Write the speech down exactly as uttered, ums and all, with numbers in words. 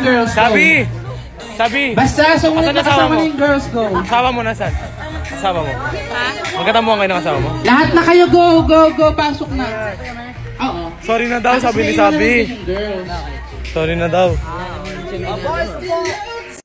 girls go. Sabi! Sabi! Basta, sumunod Asan na asawa kasama mo? na yung girls go. Asawa mo nasan? Asawa mo? Ha? Magkatamuhan kayo ng asawa mo? Lahat na kayo, go, go, go, pasok na. Oo. Sorry na daw, sabi ni Sabi. Sorry na daw. Boys,